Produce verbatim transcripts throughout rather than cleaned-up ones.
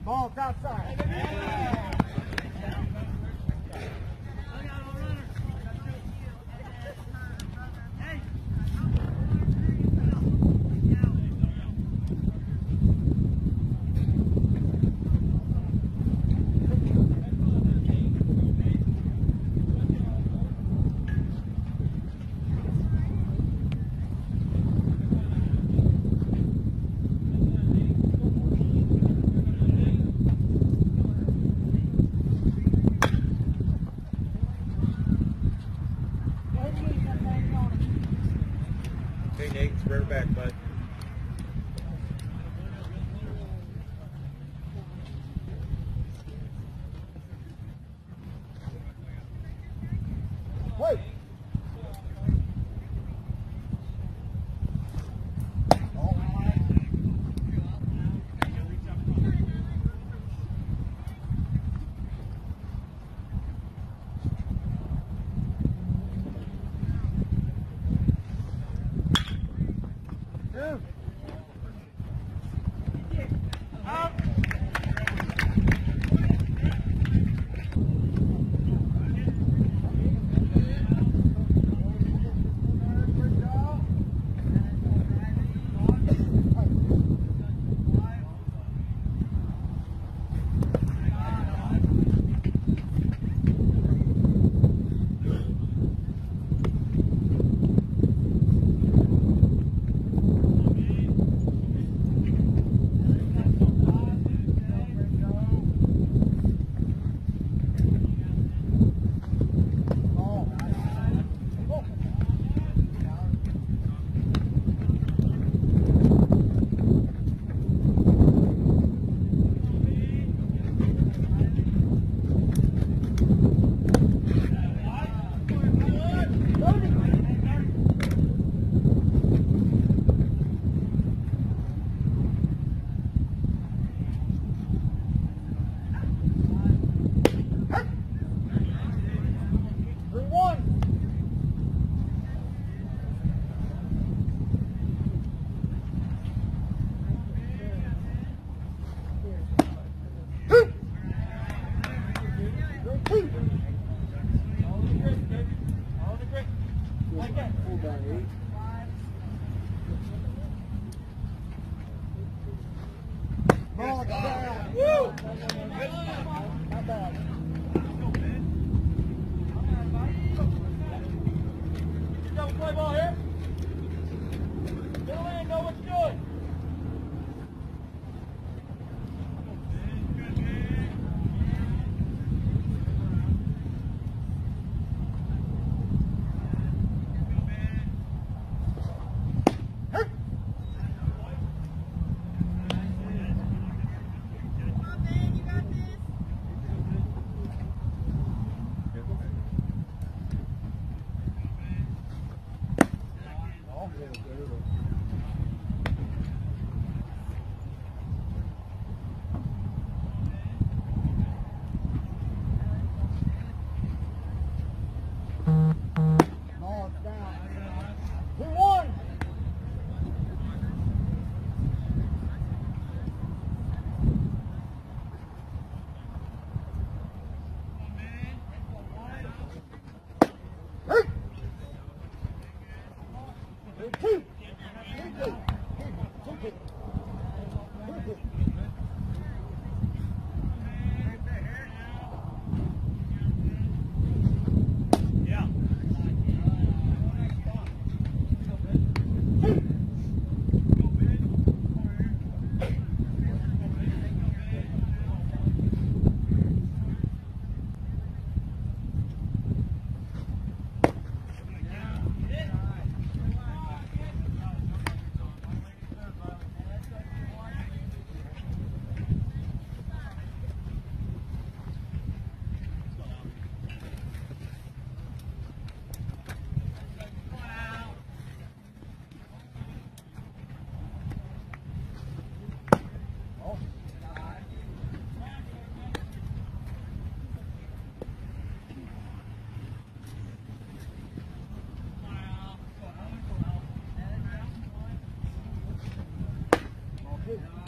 Ball's outside. Hey Nate, square back, bud. Wait. Two. Out. Ball down. Woo! Not bad. You double play ball here. Get away, know what you're doing.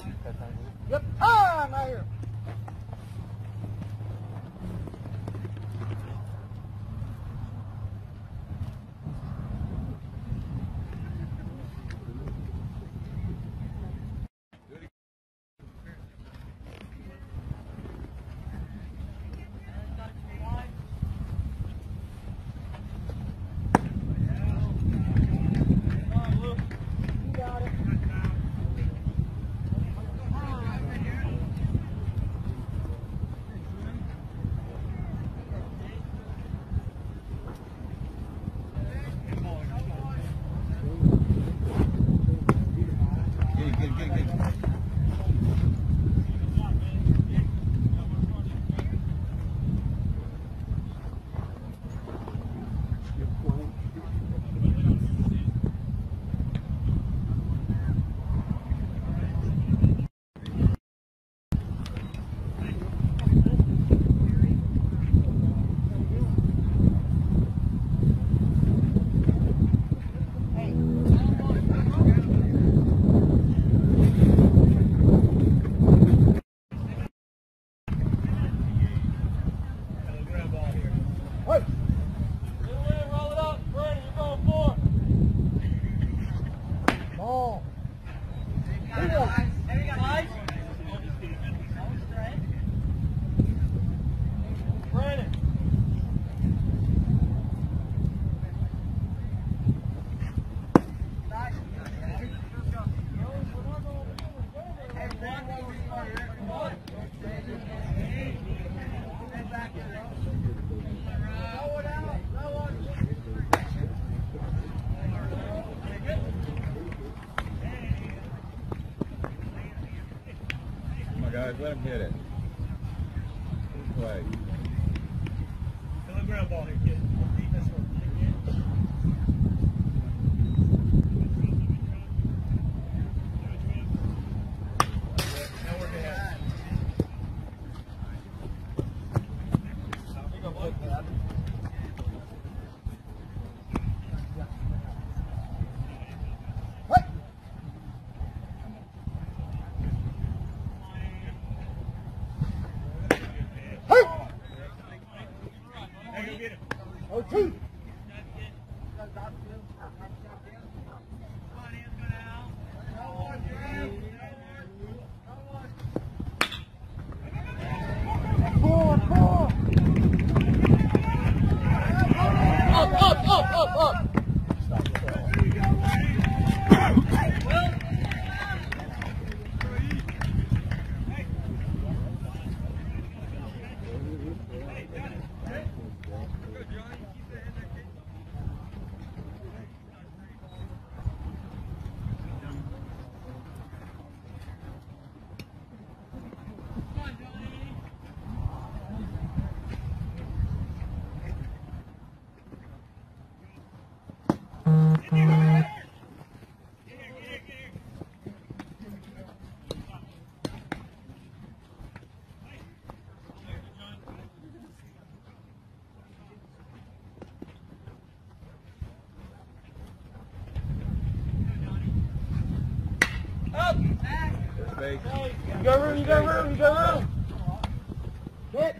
Yep, time right here. Guys, let him hit it. This way. Fill the ground ball here, kid. Defense work. Now work ahead. O T. Four, four. Up, up, up, up, up. Space. You got room, you got room, you got room. Hit.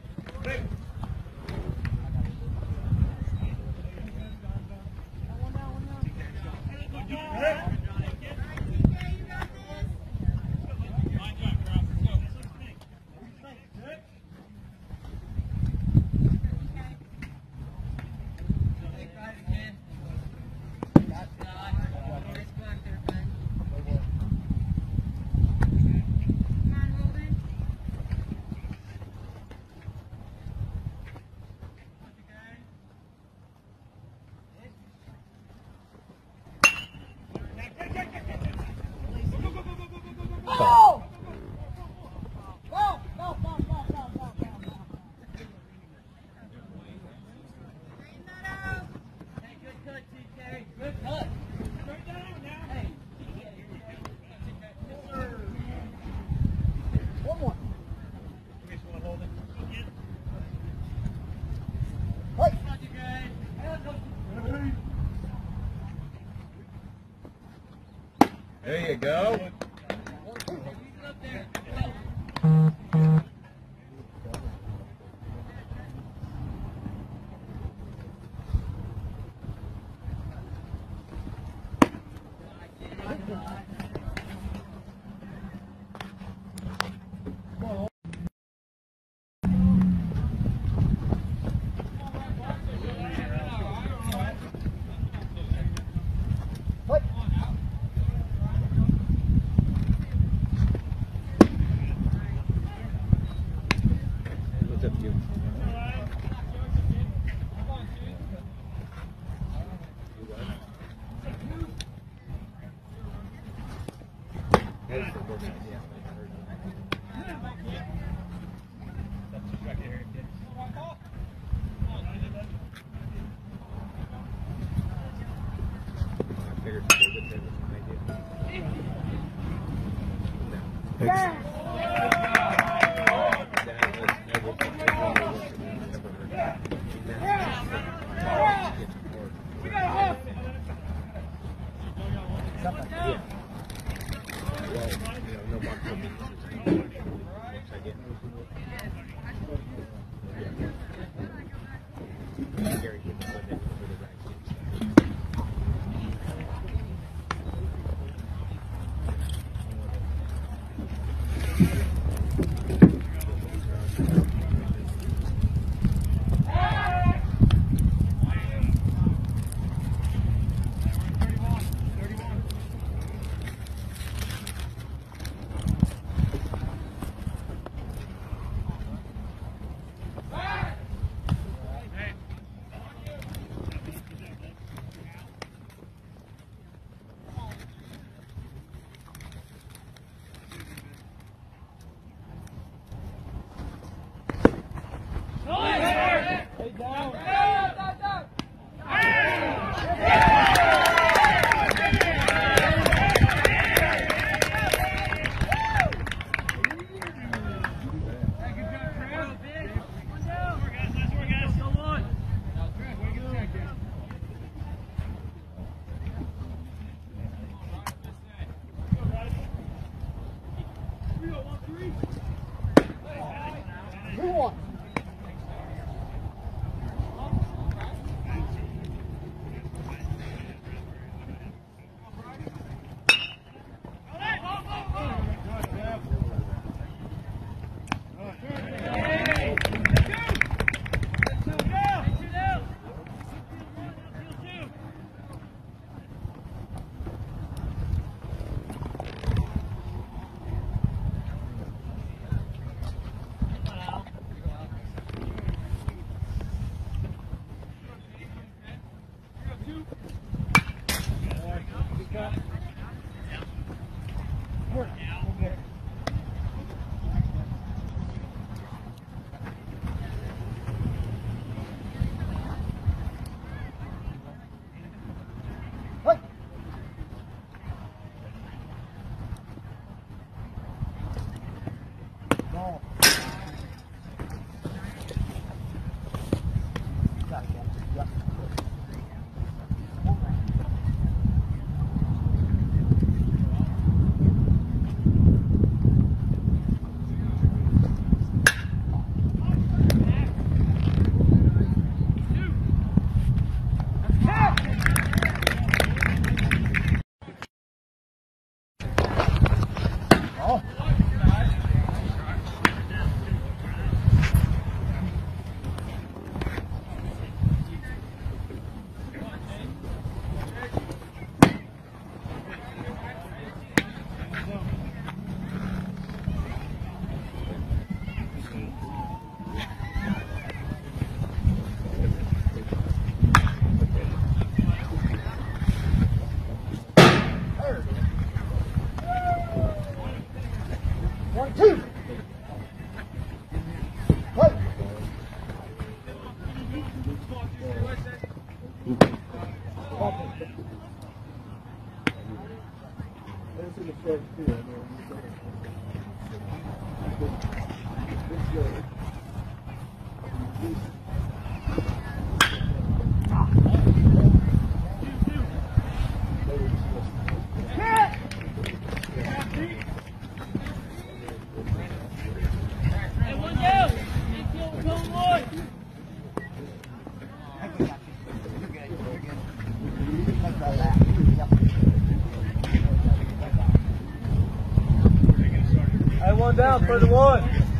One down, third and one.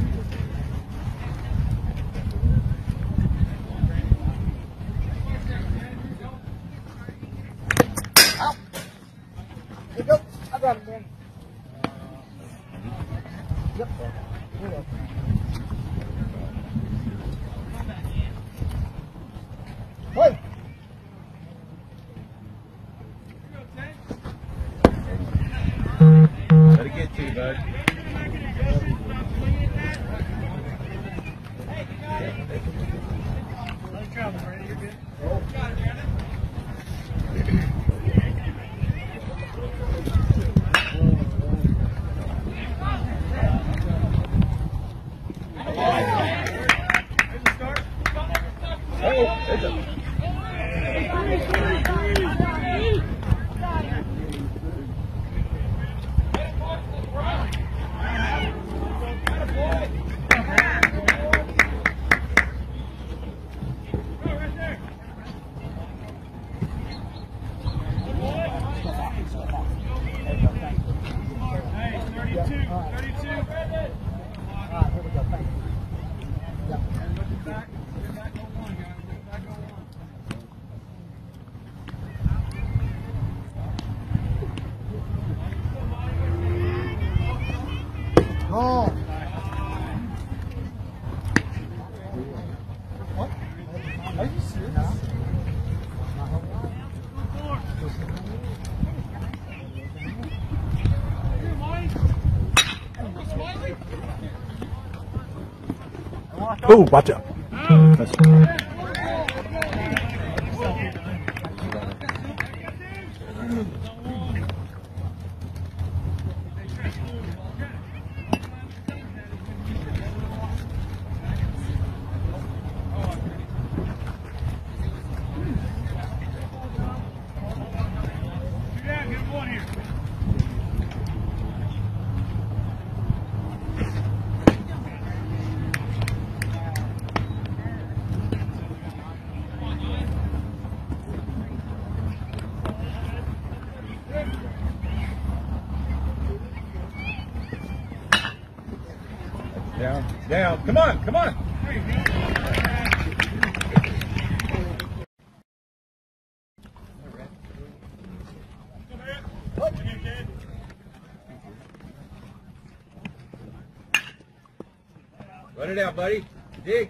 Out. Here you go. I got him, man. Yep. Here you go. Hey. Let it get to you, bud. Let's travel, Brady. You're good. thirty-two. All right, here we go. Thank you. Yep. Back, get back on one, guys. Get back on one. Oh. What? Are you serious? No. Oh, watch out. That's Yeah, good one here. Down, down. Come on, come on. Run it out, buddy. Dig.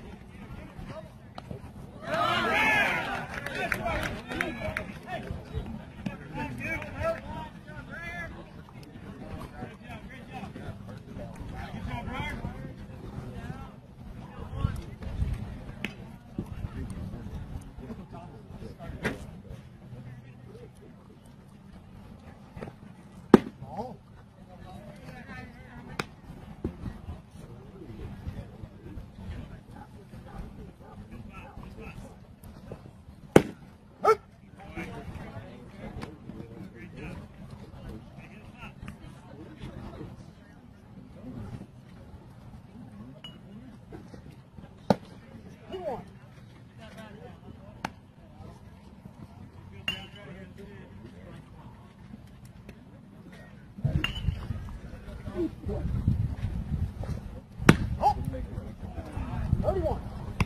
thirty-one.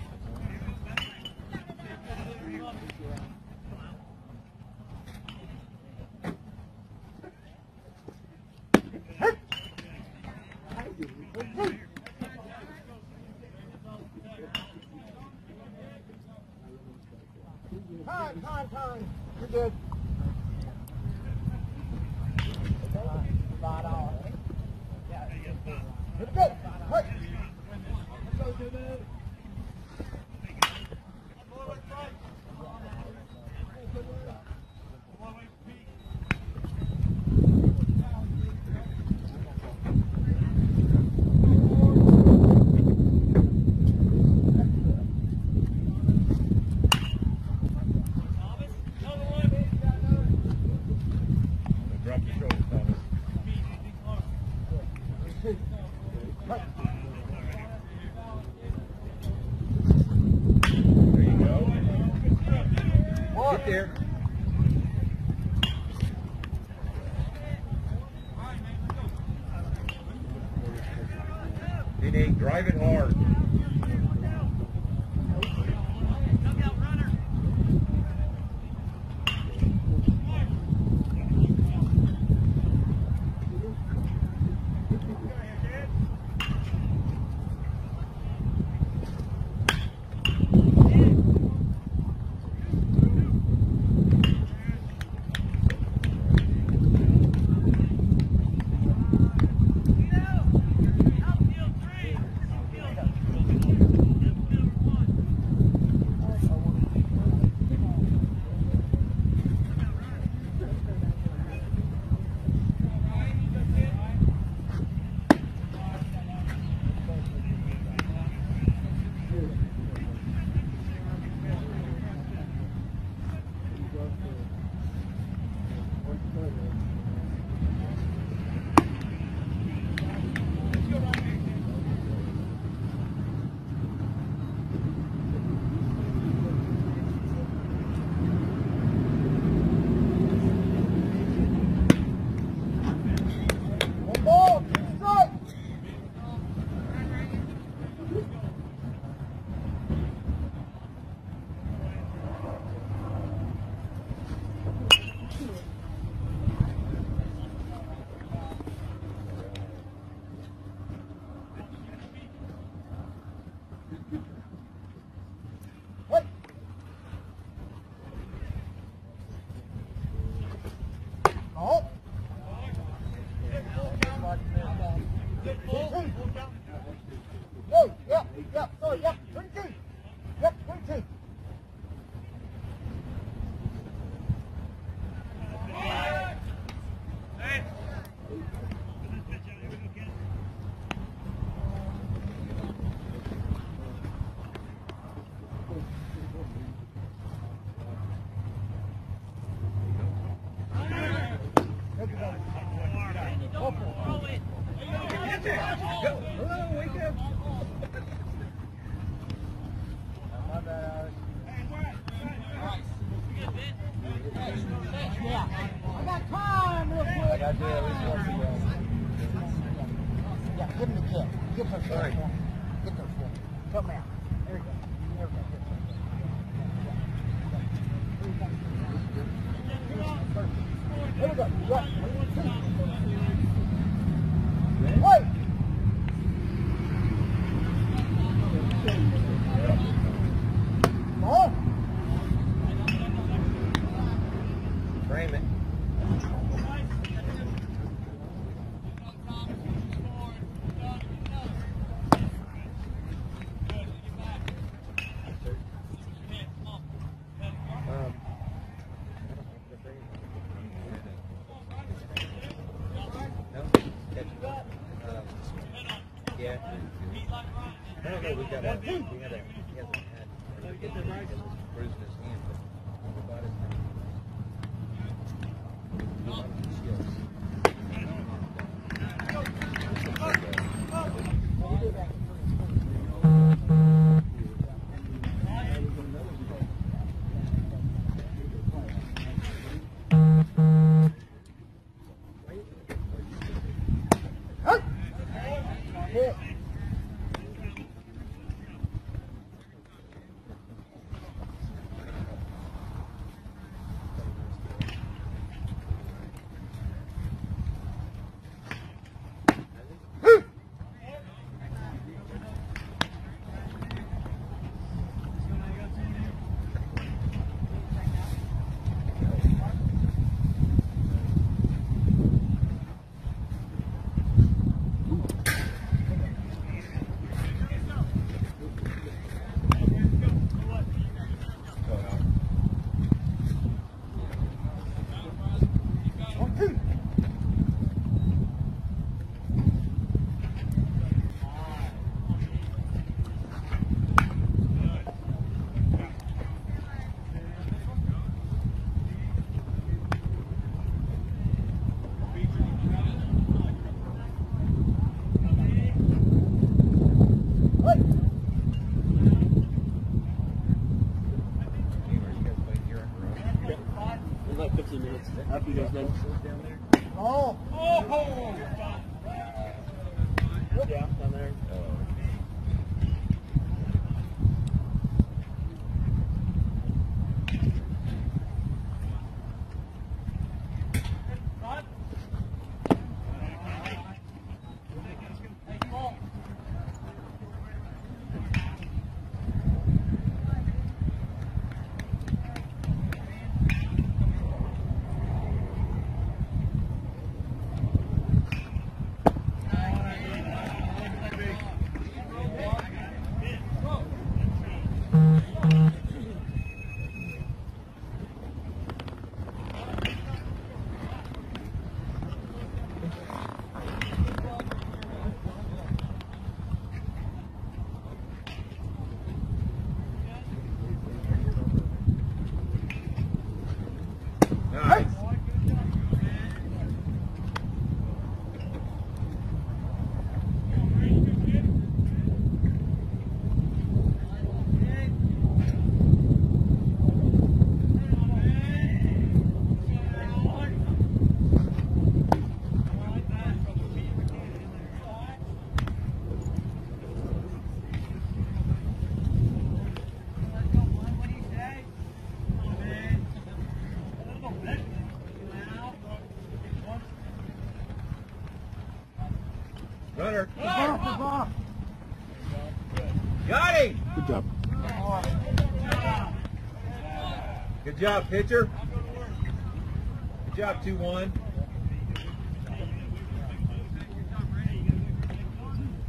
Time, time, time. You're good. Right on. Here we go. Hey. Let's go, dude. Drop the shoulder, Thomas. There you go. Get there. D D, drive it hard. Hey, yep, yep, sorry, yep, twenty-two. Yep, twenty-two. I got time real quick. I got to do it at least once again. Yeah, give him the kick. Give him the Sorry. kick. Give him the kick. Help me out. There we go. There we go. There we go. Yeah. Wait. Oh. Frame it. Um, no, catch it. Um, yeah. I don't know. We got a. We had a. He hasn't had. He has bruised his hand, but we bought his hand. We bought his skills. Hit. Like fifteen minutes after you guys done. Oh. Oh! Yeah, down there. Nice. Runner. Got him. Good job. Good job, pitcher. Good job, two one.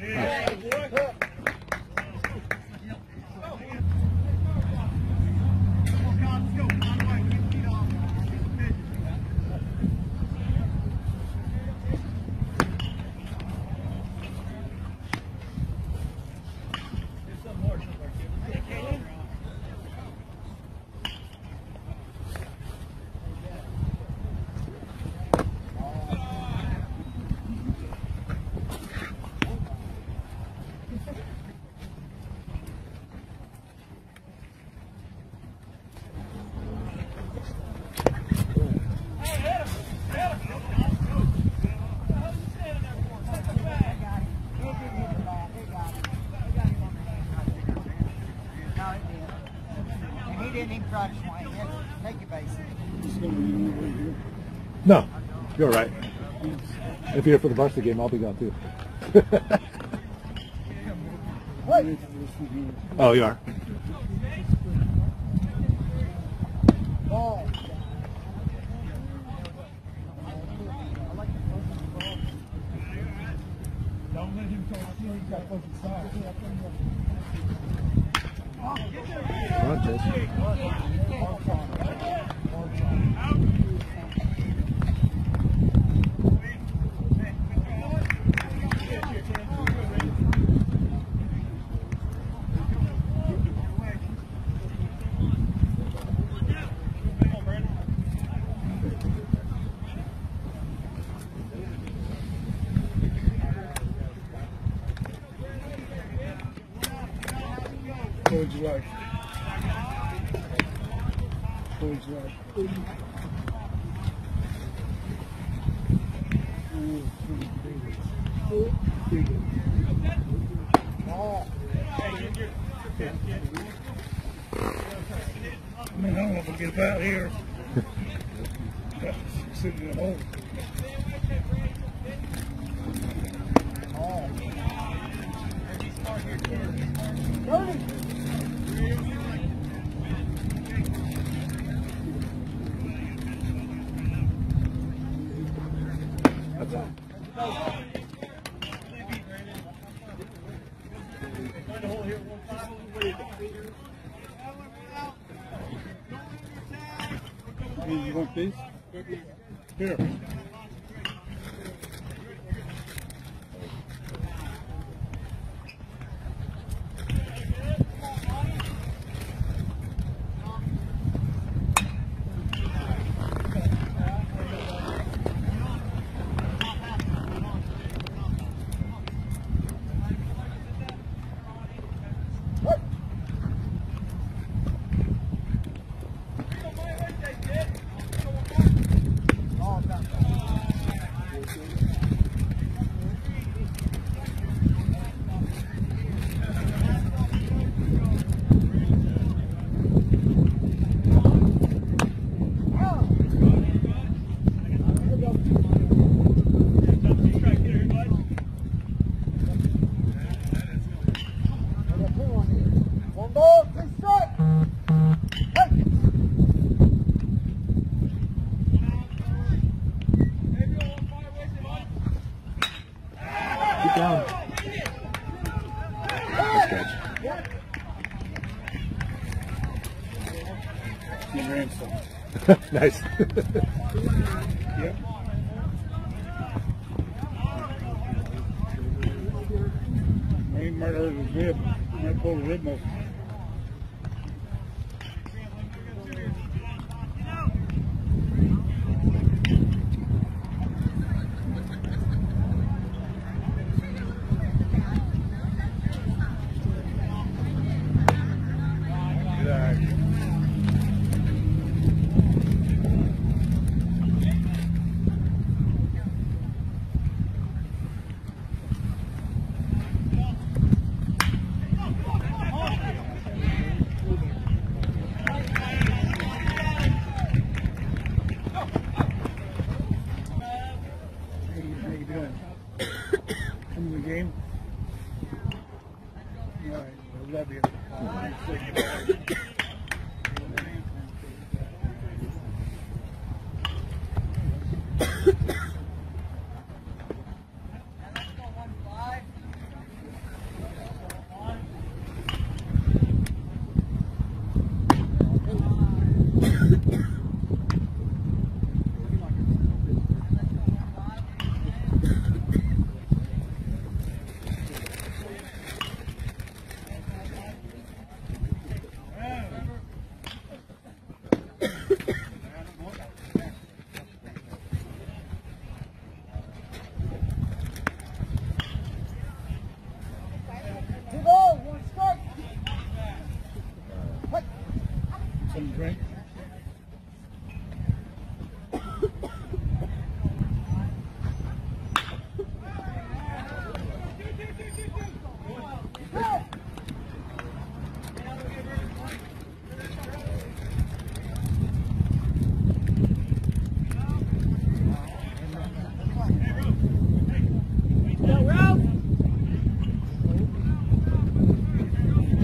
No, you're right. If you're here for the varsity game, I'll be gone too. Oh, you are. Don't let him talk to you. He's got both sides. Come on, Chase. What would you like? What would you like? I mean, I don't want to get out here. Sitting in a hole. That's all. Hey, you want these? Here. Keep down. Nice catch. Your grandson. Nice. Yep. I ain't murdered his rib. I pulled the rib muscle. How you doing? Come to the game? All right, I love you.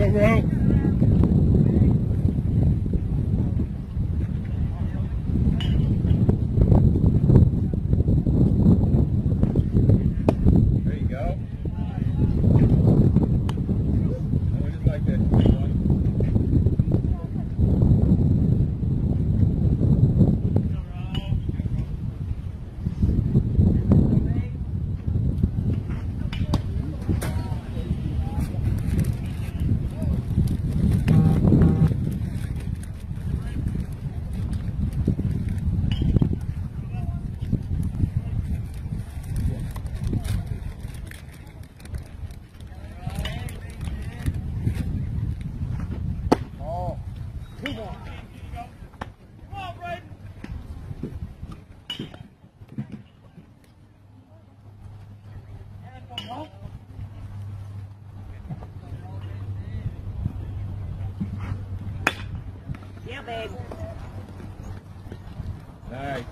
Go, row. There you go. I just like that one. Yeah, babe. Nice.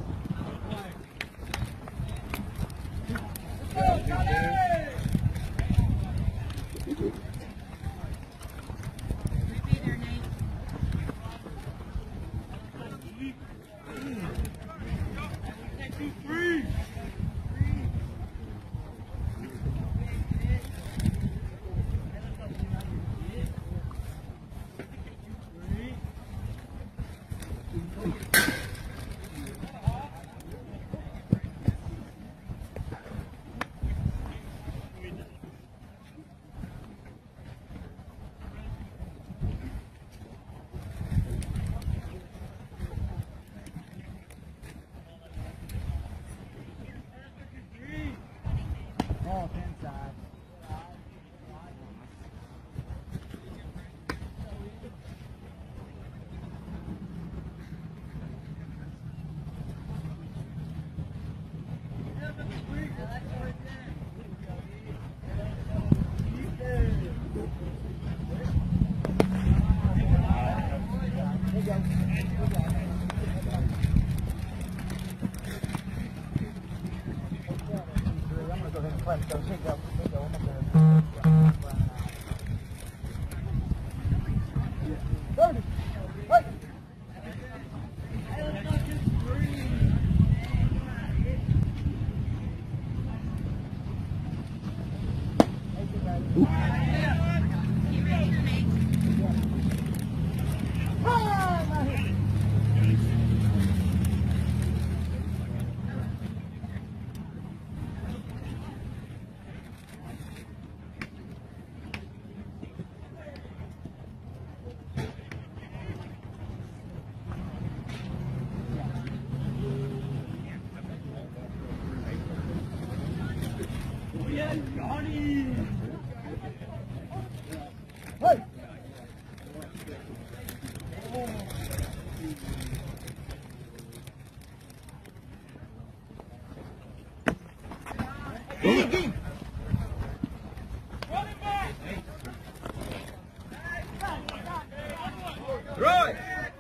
Throw it!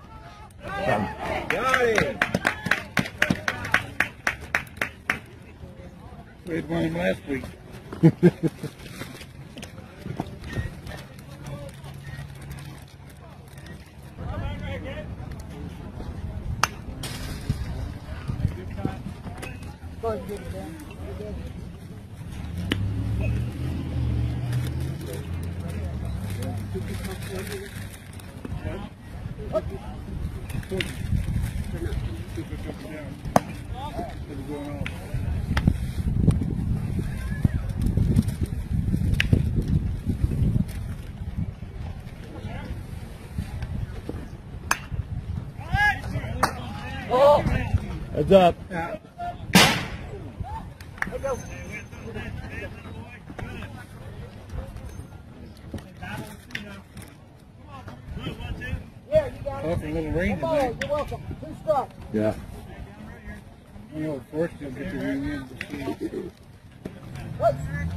Got it! We had one last week. Go ahead and get it down. Oh! Heads up. Yeah. There you go. Yeah, you got Oh, it. for a little rain Come on, tonight. you're welcome. Two strikes. Yeah. I know at first you'll get the ring in to see. What?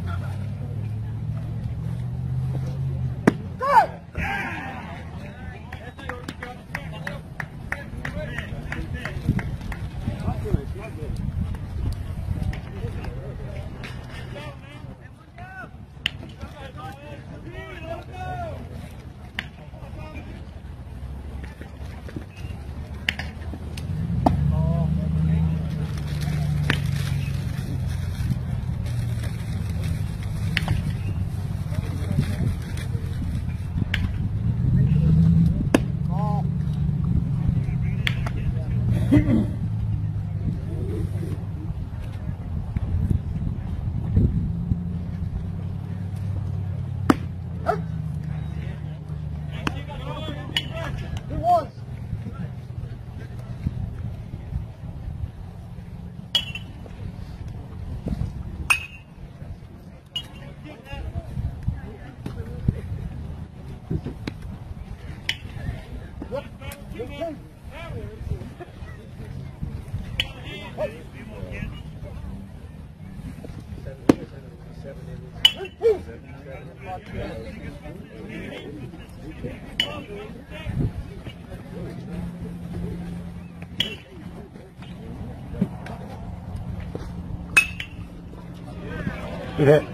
Go! Good hit.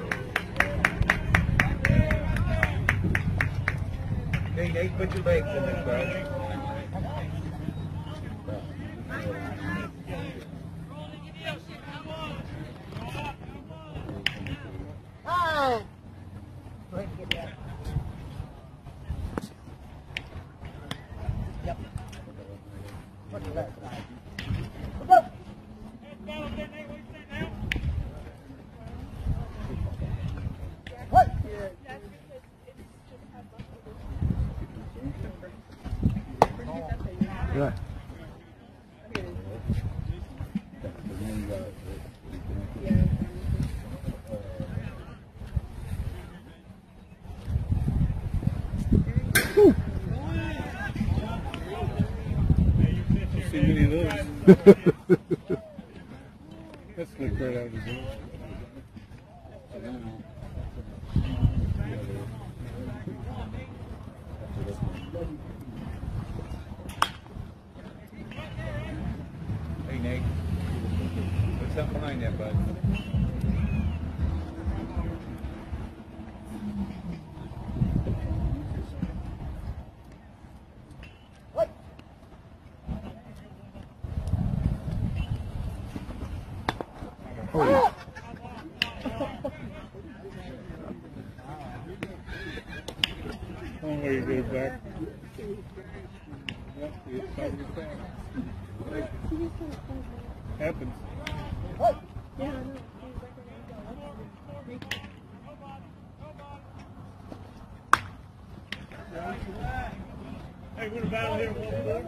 Hey, Nate, put your legs in this, bro. Ah! Go ahead and get that. Yep. Put your legs back. Go! What? Yeah. See many of those. That's slick right out of his head. Hey, Nate. Put something behind that, bud. What? Oh. One way you get it back. Yep, it's back to the back. Happens. What? Hey, we're about here.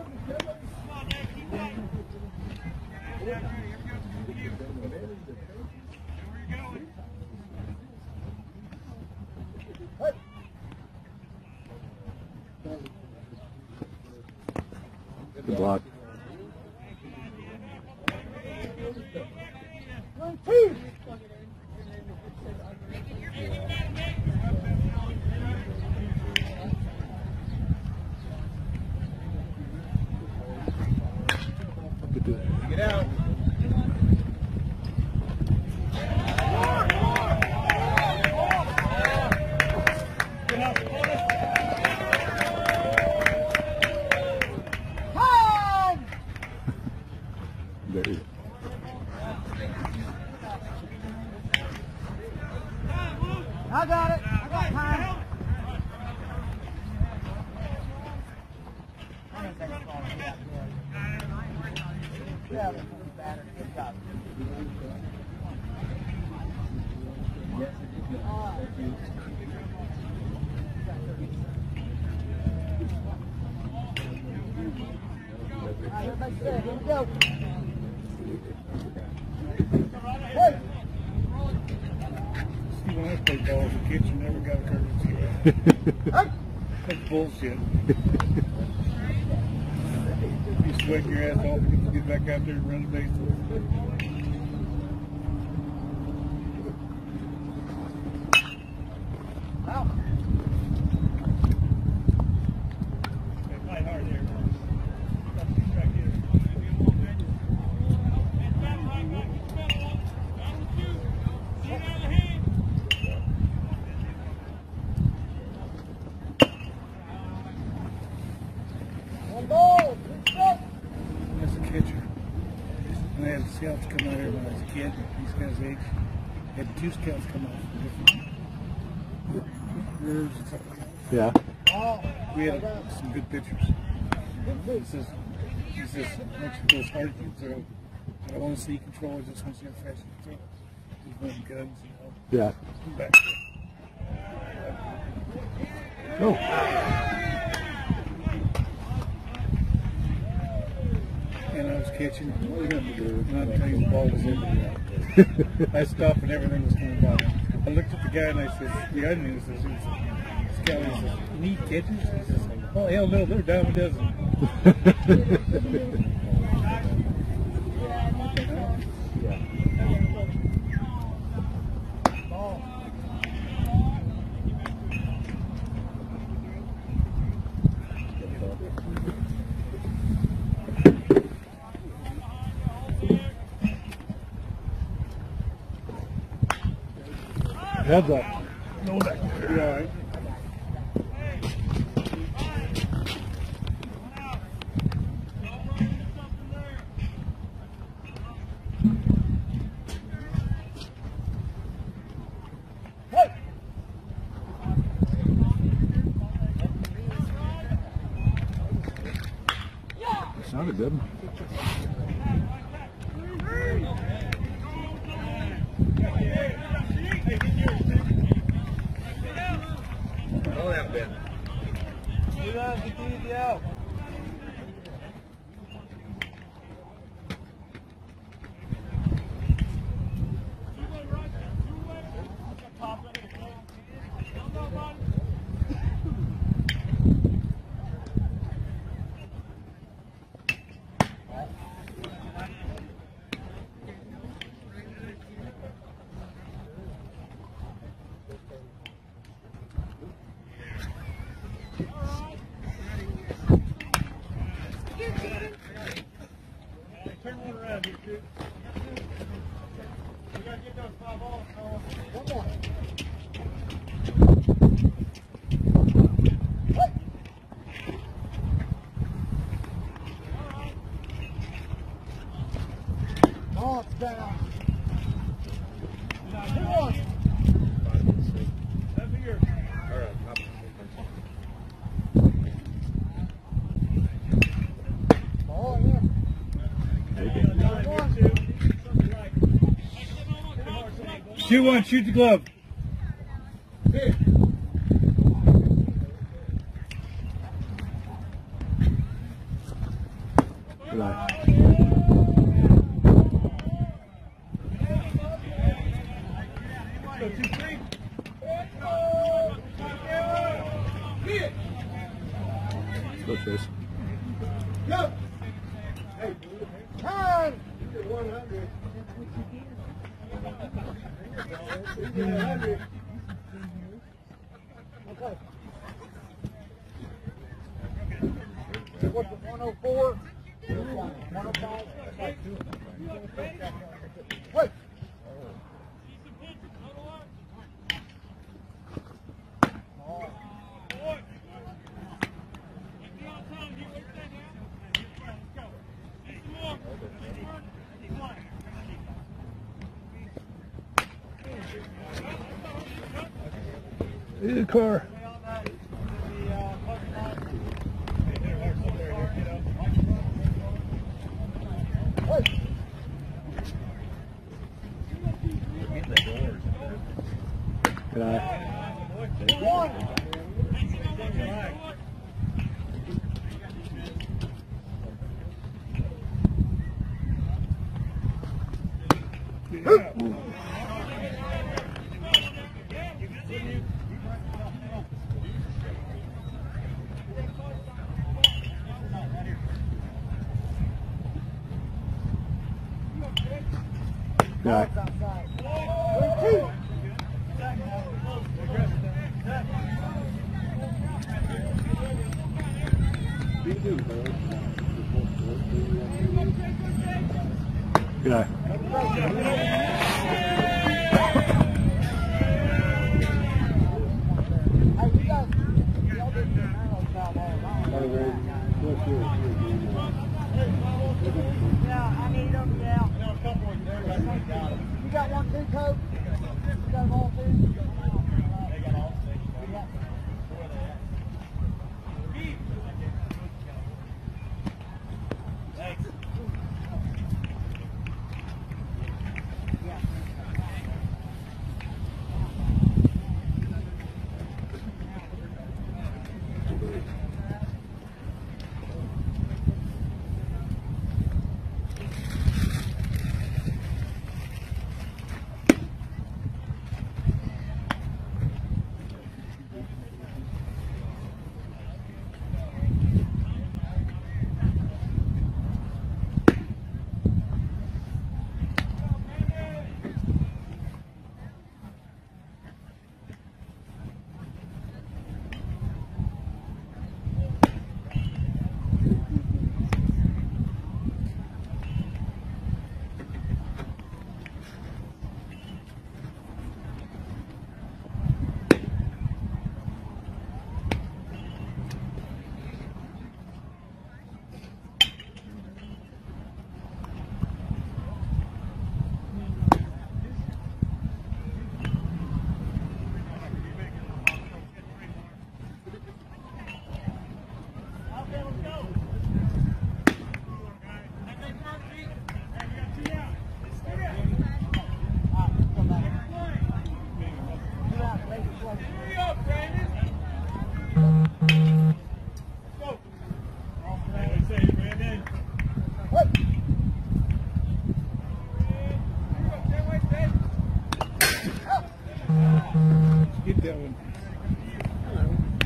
What? Good block. One, two. Good to Get out. Time! There you go. I got it. I got time. Yeah, this is better. Good job. All right, everybody sit. Here we go. Hey! See, when I played ball as a kid, you never got a courtesy. Hey! That's bullshit. You sweating your ass off and get back out there and run the bases. Out. Play hard there. Back here. One ball. Good shot. As a catcher, and I had scouts come out here when I was a kid, these guys' age. I had two scouts come out from different rivers and stuff like that. Yeah. Oh, We had some good pitchers. He says, he says, next to those hard you throw. I don't want to see you control, I just want to see how fast you throw. Just running guns, you know. Yeah. Back Oh. and I was catching, and I'd tell you the ball was in. I stopped and everything was coming by. I looked at the guy and I said, the guy knew, says, this guy says, you need catches? He says, oh, hell no, they're a dime a dozen. Heads up. No, that could be all right. Sounded good. Hold out, Ben. You guys get easy out. Turn one around here, too. We gotta get those five balls. One more. Oh, it's down. Two one. Over here. All right, hop. Oh, yeah. Shoot one, shoot the glove. Good eye. Go two, three. Let's go, Chase. Go. Time. Okay. What's it, one oh four? one oh five? Wait. Hey, car. Good eye. One. Good eye. Two. Good eye. Hey, you guys, y'all did the arrow job all along. Yeah, I need them, yeah. You got one too, Coach? You got them all too? They got all six. Yeah. Thanks.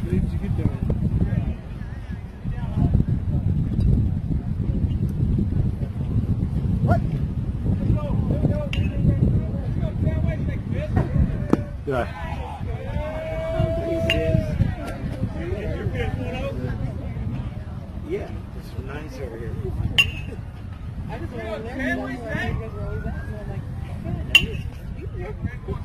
did you get there? What? Yeah. Yeah, it's nice over here. I just went in there and that's where you guys were always at. And I'm like, okay, you here.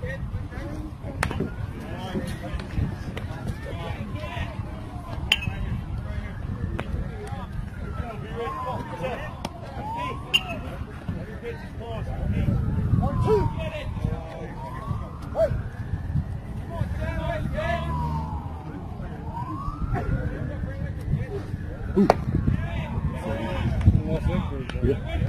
One, two. Wait. Ooh. Lost that for a Yeah.